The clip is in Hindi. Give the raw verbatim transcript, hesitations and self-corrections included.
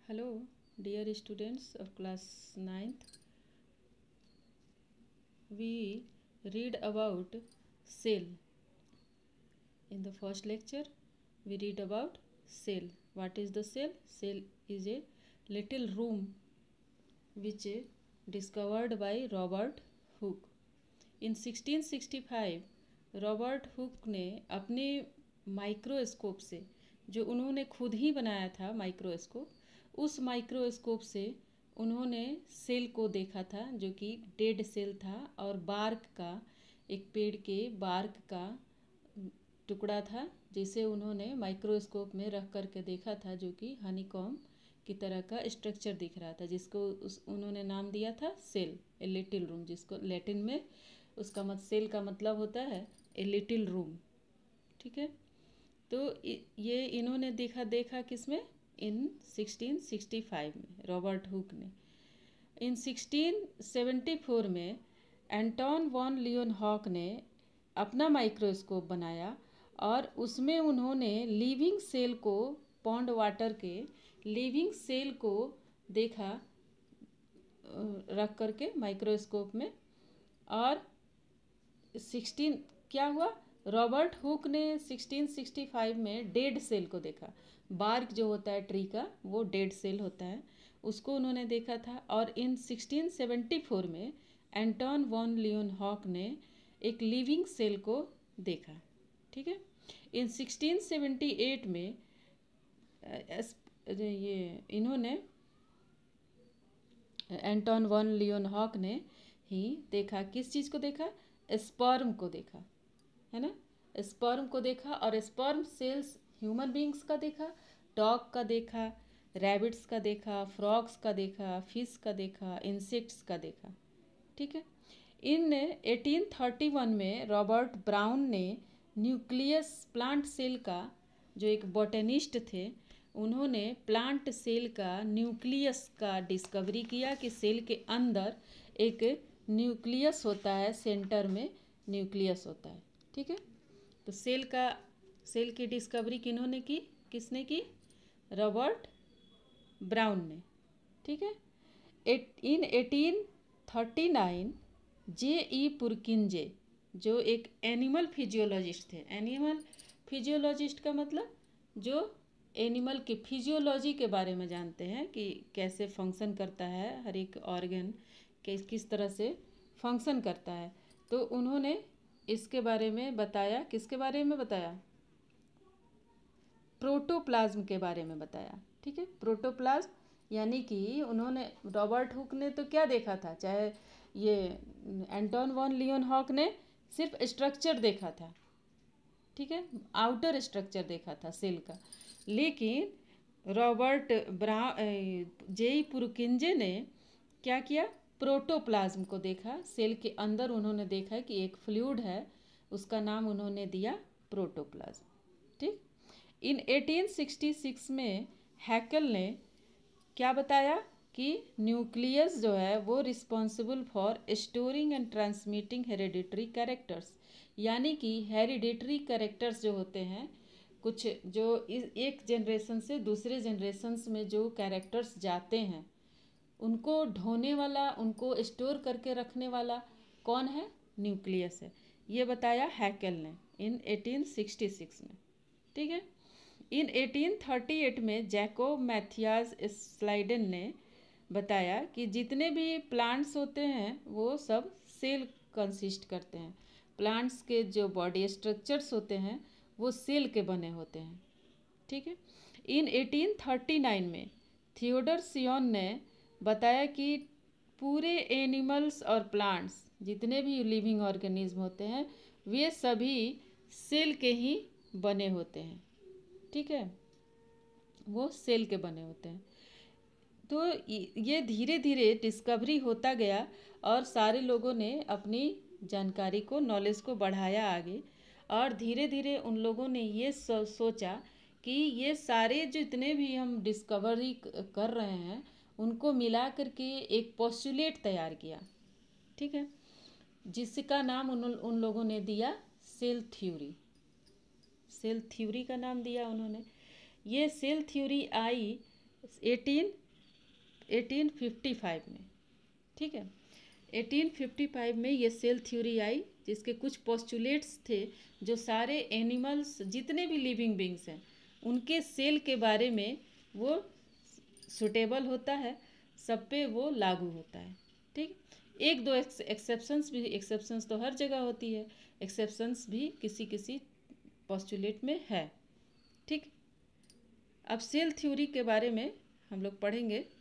Hello, dear students of class ninth. We read about cell. In the first lecture, we read about cell. What is the cell? Cell is a little room which discovered by Robert Hooke. In sixteen sixty-five, Robert Hooke ने अपने माइक्रोस्कोप से, जो उन्होंने खुद ही बनाया था माइक्रोस्कोप, उस माइक्रोस्कोप से उन्होंने सेल को देखा था जो कि डेड सेल था और बार्क का, एक पेड़ के बार्क का टुकड़ा था जिसे उन्होंने माइक्रोस्कोप में रख करके देखा था, जो कि हनीकॉम्ब की तरह का स्ट्रक्चर दिख रहा था, जिसको उस उन्होंने नाम दिया था सेल, ए लिटिल रूम, जिसको लैटिन में उसका मत सेल का मतलब होता है ए लिटिल रूम। ठीक है, तो ये इन्होंने देखा देखा किसमें, इन सिक्सटीन सिक्सटी फाइव में रॉबर्ट हुक ने। इन सिक्सटीन सेवेंटी फोर में एंटोन वॉन लियोनहॉक ने अपना माइक्रोस्कोप बनाया और उसमें उन्होंने लिविंग सेल को, पॉन्ड वाटर के लिविंग सेल को देखा रख करके माइक्रोस्कोप में। और सिक्सटीन क्या हुआ, रॉबर्ट हुक ने सिक्सटीन सिक्सटी फाइव में डेड सेल को देखा। बार्क जो होता है ट्री का, वो डेड सेल होता है, उसको उन्होंने देखा था। और इन सिक्सटीन सेवेंटी फोर में एंटोन वॉन लियोनहॉक ने एक लिविंग सेल को देखा। ठीक है, इन सिक्सटीन सेवेंटी एट में ये इन्होंने एंटोन वॉन लियोनहॉक ने ही देखा, किस चीज़ को देखा, स्पर्म को देखा, है ना, स्पर्म को देखा। और स्पर्म सेल्स ह्यूमन बींग्स का देखा, डॉग का देखा, रैबिट्स का देखा, फ्रॉग्स का देखा, फिश का देखा, इंसेक्ट्स का देखा। ठीक है, इन एटीन थर्टी वन में रॉबर्ट ब्राउन ने न्यूक्लियस प्लांट सेल का, जो एक बोटेनिस्ट थे, उन्होंने प्लांट सेल का न्यूक्लियस का डिस्कवरी किया कि सेल के अंदर एक न्यूक्लियस होता है, सेंटर में न्यूक्लियस होता है। ठीक है, तो सेल का सेल की डिस्कवरी किन्होंने की, किसने की, रॉबर्ट ब्राउन ने। ठीक है, eight in eighteen thirty nine J E Purkinje, जो एक एनिमल फिजियोलॉजिस्ट थे, एनिमल फिजियोलॉजिस्ट का मतलब जो एनिमल की फिजियोलॉजी के बारे में जानते हैं कि कैसे फंक्शन करता है हर एक ऑर्गन, किस किस तरह से फंक्शन करता है, तो उन्होंने इसके बारे में बताया। किसके बारे में बताया, प्रोटोप्लाज्म के बारे में बताया। ठीक है, प्रोटोप्लाज्म यानी कि उन्होंने, रॉबर्ट हुक ने तो क्या देखा था, चाहे ये एंटोन वॉन लियोनहॉक ने सिर्फ स्ट्रक्चर देखा था, ठीक है, आउटर स्ट्रक्चर देखा था सेल का, लेकिन रॉबर्ट ब्रा जे पुरकिंजे ने क्या किया, प्रोटोप्लाज्म को देखा। सेल के अंदर उन्होंने देखा कि एक फ्लूइड है, उसका नाम उन्होंने दिया प्रोटोप्लाज्म। ठीक, इन एटीन सिक्सटी सिक्स में हैकेल ने क्या बताया कि न्यूक्लियस जो है वो responsible for storing and transmitting hereditary characters, यानी कि हेरिडिटरी कैरेक्टर्स जो होते हैं, कुछ जो एक जनरेशन से दूसरे जनरेशन्स में जो कैरेक्टर्स जाते हैं, उनको ढोने वाला, उनको स्टोर करके रखने वाला कौन है, न्यूक्लियस है। ये बताया हैकेल ने इन एटीन सिक्सटी सिक्स में। ठीक है, इन एटीन थर्टी एट में जैकोब मैथियास स्लाइडेन ने बताया कि जितने भी प्लांट्स होते हैं वो सब सेल कंसिस्ट करते हैं, प्लांट्स के जो बॉडी स्ट्रक्चर्स होते हैं वो सेल के बने होते हैं। ठीक है, इन एटीन थर्टी नाइन में थियोडर सियोन ने बताया कि पूरे एनिमल्स और प्लांट्स, जितने भी लिविंग ऑर्गेनिज्म होते हैं, वे सभी सेल के ही बने होते हैं। ठीक है, वो सेल के बने होते हैं। तो ये धीरे धीरे डिस्कवरी होता गया और सारे लोगों ने अपनी जानकारी को, नॉलेज को बढ़ाया आगे, और धीरे धीरे उन लोगों ने ये सो, सोचा कि ये सारे जितने भी हम डिस्कवरी कर रहे हैं उनको मिला करके एक पोस्टुलेट तैयार किया। ठीक है, जिसका नाम उन उन लोगों ने दिया सेल थ्योरी, सेल थ्योरी का नाम दिया उन्होंने। ये सेल थ्योरी आई एटीन एटीन फिफ्टी फाइव में, ठीक है। एटीन फिफ्टी फाइव में ये सेल थ्योरी आई, जिसके कुछ पोस्टुलेट्स थे जो सारे एनिमल्स, जितने भी लिविंग बींग्स हैं, उनके सेल के बारे में वो सुटेबल होता है, सब पे वो लागू होता है, ठीक। एक दो एक्सेप्शंस भी, एक्सेप्शंस तो हर जगह होती है, एक्सेप्शंस भी किसी किसी पोस्टुलेट में है, ठीक। अब सेल थ्योरी के बारे में हम लोग पढ़ेंगे।